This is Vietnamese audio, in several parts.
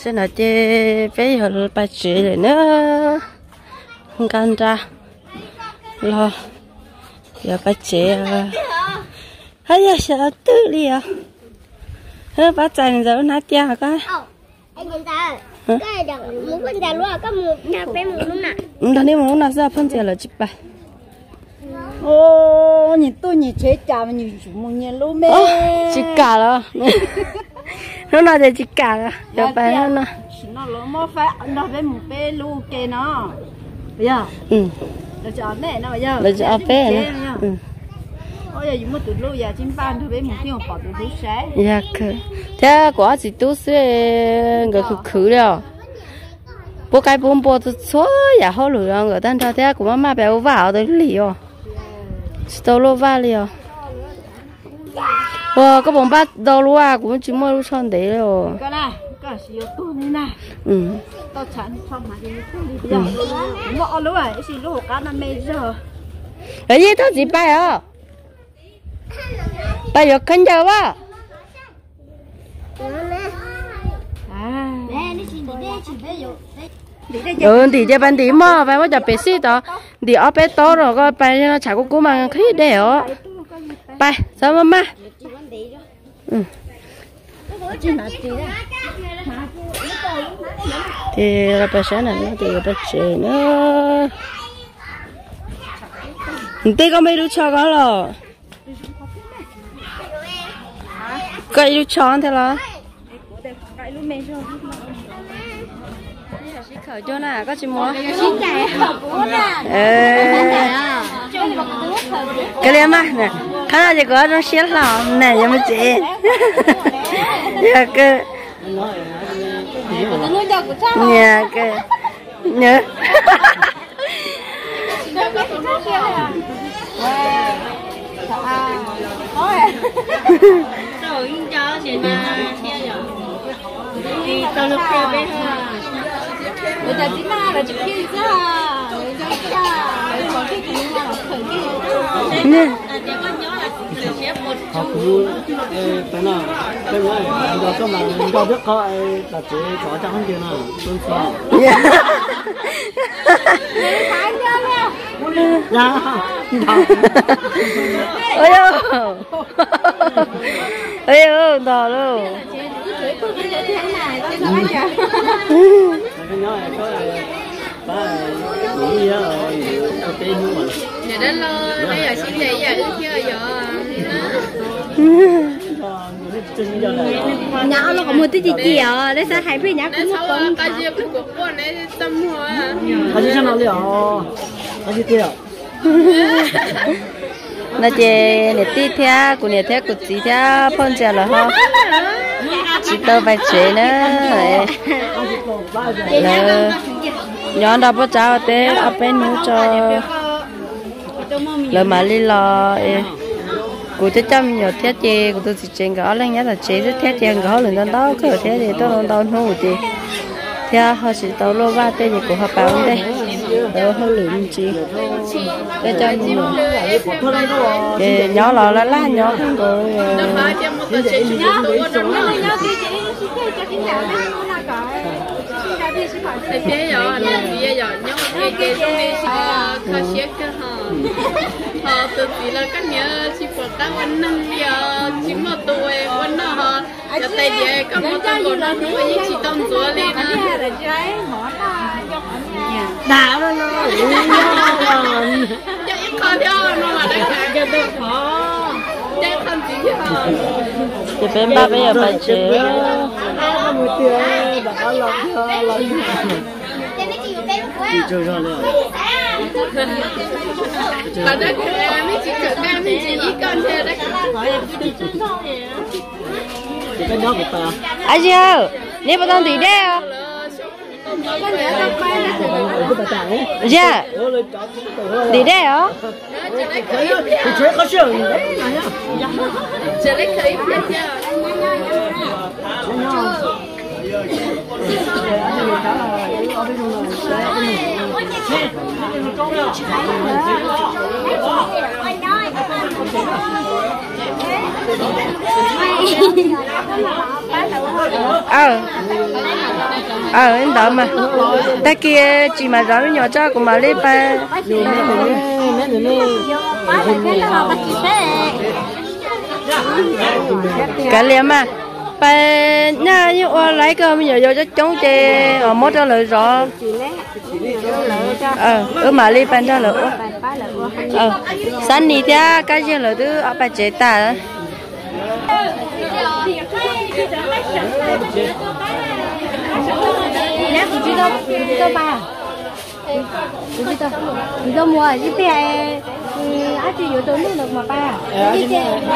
sẽ nói chơi bây giờ bài chế rồi nữa không can ra lo giờ bài chế hay là sợ tự đi à hơi bắt chạy rồi nát cha cái anh nhìn ta cái đằng muốn phân trà luôn có một nhà bé một lúc nào thằng đi một lúc nào sẽ phân trà là chụp bài ô nhìn tôi nhìn chế chả mà nhìn chúng một nhìn luôn mẹ chỉ cả rồi nó nói thì chỉ cả rồi giờ bài nó lỗ mò phải nó phải một bé lu kê nó bây giờ nó cho mẹ nó bây giờ bây giờ bé nó ôi giờ dùng một tụi lu giờ chim ban thôi bé một khi mà bỏ tụi lu sáng dạ cứ thế quả chỉ tú sẽ người khử rồi bố cái bún bò tôi xóa giờ họ lười rồi người ta cho thế của má béo vào tới liều tao lô va liều wow cái bông bát đâu luôn à cũng chỉ mua lúc xong đấy rồi cái này cái gì ở tôi này nè tao chán xong mà đi bây giờ ngọ luôn à cái lúc cá nó mê giờ cái gì tao chỉ bay à bay được khăn giờ quá thì cho bạn đi mà phải bắt đầu bé xí đó đi ở bé to rồi có bay nó chả có cú mà khí đẻo bay sao mama thì là bà sáng này nó thì bà trẻ nữa tí con mấy đứa cho có rồi cái đứa cho thế là khởi cho nè có chị mua cái liêm á nè khá là chỉ có trong xếp lòng nè cho mấy chị dạ cái nhà cái nhớ tao lúc kia bé bây giờ chỉ mà là chỉ kia ra rồi còn cái gì mà thử cái họ cứ cái nào cái này giờ cho mà cho biết có đặt chế có chẳng tiền nào tôi sao dạ ôi ơi đỏ luôn cái nhỏ này có ba nghĩ ra rồi tên như mà nhà đó lo bây giờ xin này giờ chưa giờ nhỏ nó có một tí gì à đấy sao hai bên nhỏ cũng một con cái gì cũng có con đấy tâm hoa cái gì sao liệu cái gì kia nó chơi nè tí theo của nè theo của chị theo phân trà là ho chị tao phải chế nữa là nhỏ đó bắt cháu té ở bênนู้cho là mà đi lo của tôi chăm nhiều thiết chế của tôi chỉ chơi gõ lên nhá là chế rất thiết chế gõ lên đó cái thế thì tôi đâu không thì theo họ chỉ tao lô ba tên gì của họ bảo đây đó hơi lụm chị cái cho người nhỏ lò lá nhỏ không rồi thế thế giờ bây giờ nhóc cái trong đây có xét cái họ tự chỉ là các nhớ chỉ có ta quan năm bây giờ chỉ một tuổi quan nó họ cho tay đi các một cái còn nó nuôi chỉ tông chúa lên đã rồi cho ít con theo nó mà đánh cả cái đồ khó chắc không chỉ hả thì bên ba bây giờ phải chế một tiếng đã lòng đi chơi ra rồi và đó mới chỉ cần em thì chỉ ít con thôi đấy cái nhỏ của ta ai chưa đi vào trong tí đấy à dạ tí đấy à thì chơi có chuyện đấy chỉ lấy khởi biết chưa Hãy subscribe cho kênh Ghiền Mì Gõ để không bỏ lỡ những video hấp dẫn. em đợi mà ta kia chỉ mà rõ nhỏ cho cũng mà lên ba cả liền mà ba nha như lấy cơ bây giờ vô cho chống chê ở mốt cho lợi rõ mà lên ban cho lợi sáng đi theo cái gì lợi thứ ở ba chế ta chị đâu bà chị đâu mua cái tiền anh chịอยู่ตรงนู้นmà bà chị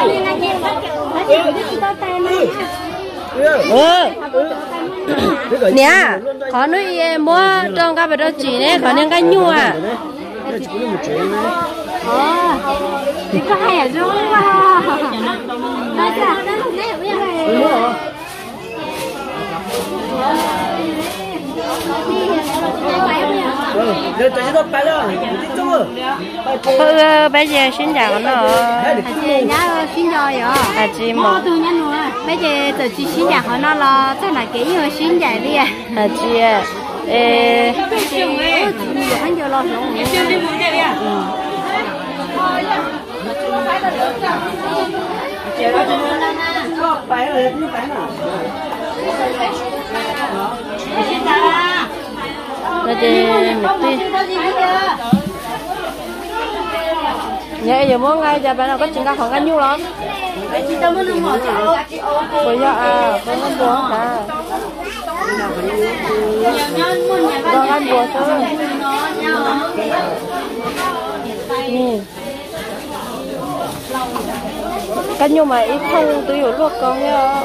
nè có nói mua trong cái bữa chỉ này có nên cái nhua chị có hay ở chỗ bây giờ xin chào nó chị nhá xin chào vậy chị một từ nhá nữa bây giờ từ chị xin chào họ nó là chắc là cái người xin chào đi chị anh giờ lo nó đi nhớ giờ muốn ngay giờ bạn nào có chuyện nào còn ăn nhiêu lắm bây giờ con ăn bùa hả con ăn bùa thôi cái nhiêu mà ít không tôi hiểu luôn con nhá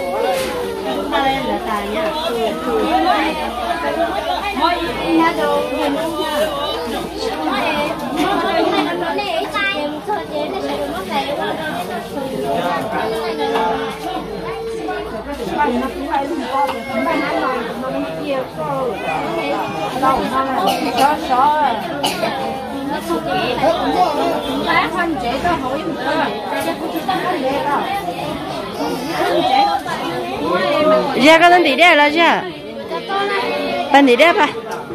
giờ cái gì đây là chưa? Bạn gì đây ba?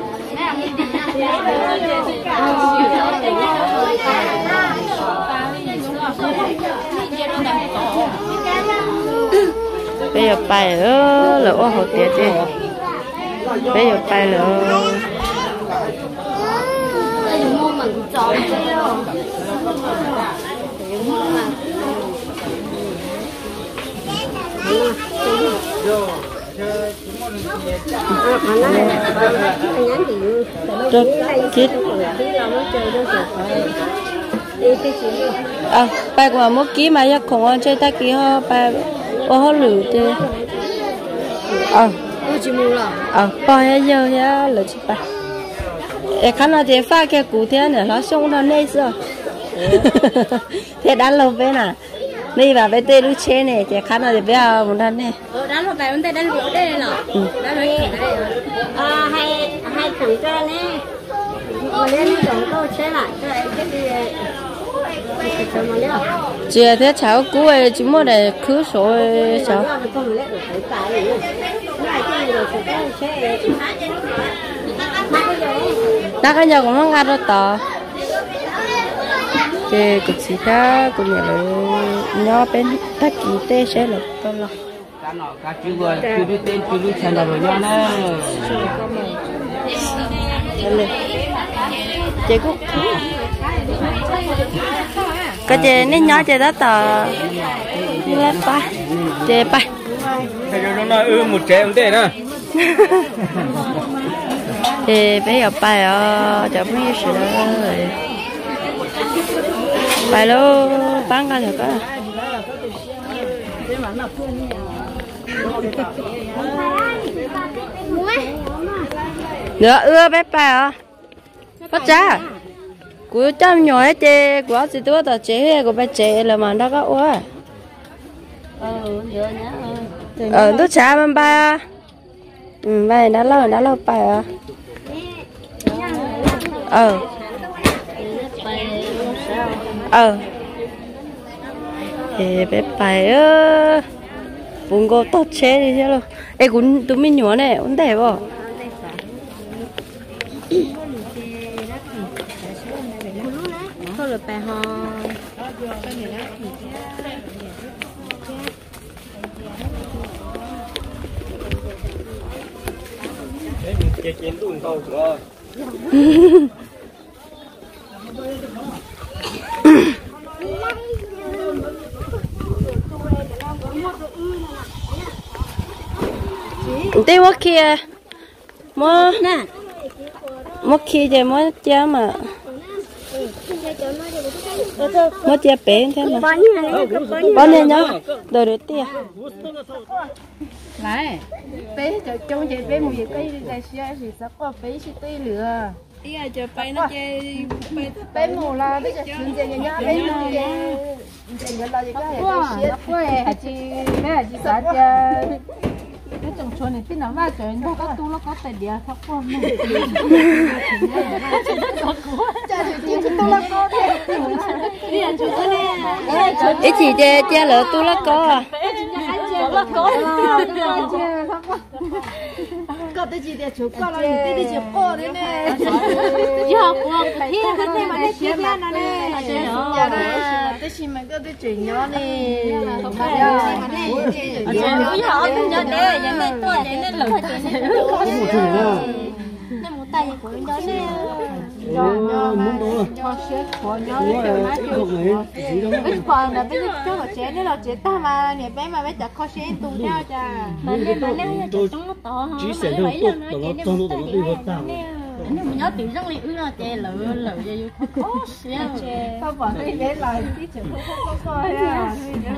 Bây giờ bài ở lỗ hồ tiệt đi. Bây giờ bài lỗ. Rất kít bài của một ký mà nhắc khổng ăn chơi ta ký ho bài ô ho lử chơi bao nhiêu giờ nhá lử chị bài em khán giả thì pha cái củ thế này nó xong nó nấy rồi thế đã lâu về nè đây là bé tê lúc chế này thì khán giả thì bé một lần này đã lâu về bên tê đã lâu đây rồi đã lâu hay thằng cho nè mà lên tổng câu chế lại cho em cái gì chị thế cháu cũ ấy chỉ muốn để cứ số cháu đã cái nhà cũng không ăn được tờ thì cũng chỉ khác cũng nhà nhỏ bên tất kỳ tê sẽ là con lo cá chú vừa chú đi tên chú đi chăn rồi nhau nè chị cũng cái chị nên nhỏ chị đã tờ lên ba chị ba thầy nó nói một trẻ ông tê nè thì bây giờ bài chẳng biết gì đó bài lô bán ra được á nữa ưa bé bà bắt cha của trăm nhỏ ấy chê của chị tôi tao chế của bé chế là mà nó có ua nó cha bên ba bài đã lâu bài bé phải ơ bún gò tốt chế đi chứ luôn ê cũng tụi mình nhỏ này cũng đẹp không thôi là bài ho chén tụi tàu rồi tí mất kia mất mất kia thì mất cha mà mất cha bé thế mà bón lên nhá rồi được tia lại bé cho trông chị bé một cái đại sứ thì sắp qua bé sẽ tươi lửa ý là chờ bay nó chơi bé mù là bây giờ chuyện gì nhá bé mù chị nhớ là gì cái đại sứ hả chị bé hả chị sao chơi cái trồng chuối này tin nào mà trời nó có tu nó có tài địa thóc qua mình ít chỉ để cha lỡ tu nó có à có tới gì để chụp qua là tới đi chụp cô đấy nè giờ của khi hắn này mà để chia ra nó nè tới khi mà có tới chuyện nhỏ nè nhớ để nhớ nên tôi nhớ nên lẩu nên muốn tay của mình đó nè muốn đó cho xếp của nhỏ cái còn là bây giờ cho một chế nữa là chế ta mà nè bé mà bé chặt kho xếp tù nhau cha mà nếu trong nó to hả chỉ sẽ được tốt đó trong đó đi vào tàu nếu mình nhớ tiền rất là ư là chè lợ vậy khó xíu sao bỏ cái bé lại tí chữ không coi à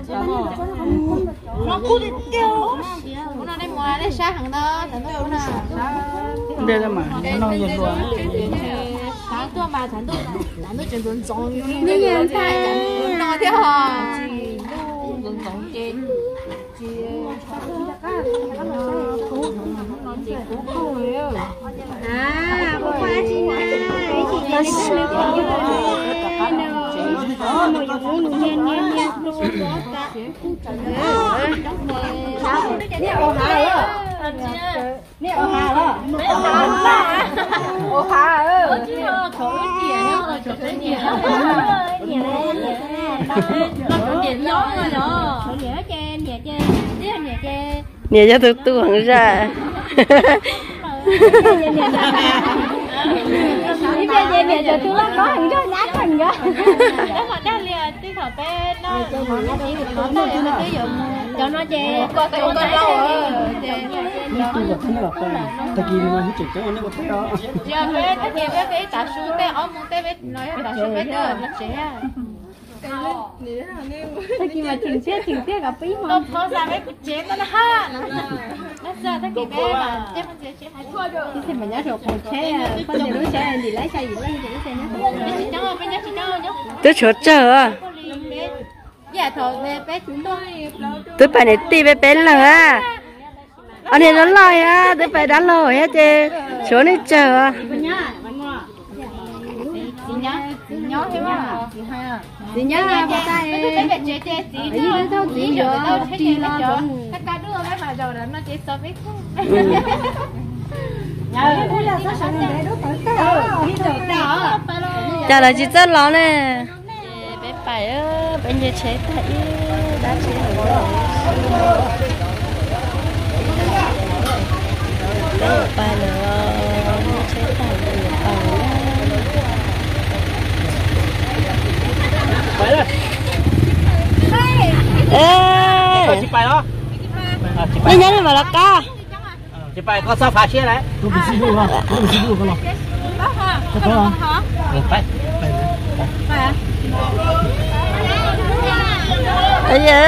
nó cút đi tiêu bữa nay mua lấy sáng hàng đó là nó bữa nào đây là mà nó nhiều quá sáng tôi mà sáng tôi chuyển dần dần nó nhiều thay nó thế hả dần dần trên à cô qua chị này chị nè cho tôi tuồng ra cho nó chè có lâu nó tôi gặp nó là ta kia nó hút chảy nó có thấy đó giờ bé cái kia bé tạ su bé ở một bé nói tạ su bé đó là trẻ ta kia mà chừng tiếc gặp bí nó có ra bé của trẻ nó ha nó ra ta kia bé mà trẻ con trẻ hay thua rồi cái gì mà nhớ rồi còn trẻ con nhiều đứa trẻ thì lấy xe gì lấy xe nhá chị cháu bé nhớ chị cháu nhá tôi chốt chờ à dạ thôi bé chúng tôi phải để ti bé bé lờ à anh này nó lòi à tôi phải đánh lòi hết chứ số này chờ à chị nhớ thế mà chị nhớ bé trẻ trẻ chị nó đâu chị rồi chị lo rồi tất cả đứa bé mà rồi nó chỉ so biết chả là chị rất lo nè bé phải ơ bé nhà chế tại đã chế rồi bé phải là chế tại phải rồi ê chị phải đó đi nhớ mà là ca chị phải có sao phá xe đấy tôi bị xí luôn à tôi bị xí luôn không có không phải bây giờ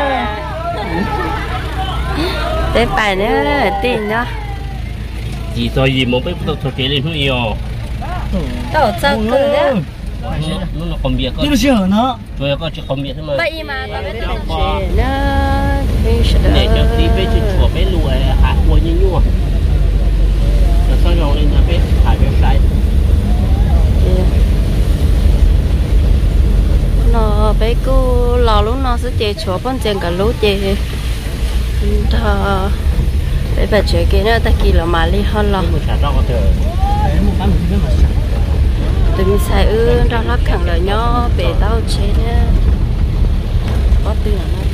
bé phải nữa tiền đó chỉ cho gì một cái tôi chế lên thôi yêu đâu sao cứ đó nó còn biệt cơ tôi chưa nó tôi có chỉ còn biệt thôi mà vậy mà có biết tiền nó để cho tí bé chỉ chùa bé lùi hạt cua như nhua rồi sau đó lên nhà bé hạt bé sấy nó bé cô lò lúc nó sẽ chơi chúa bọn chơi cả lú chơi đó bây giờ chơi cái nữa ta kỳ là mà đi hơn lo tụi mình xài đó nó khẳng lời nhau bể tao chơi nữa có tiền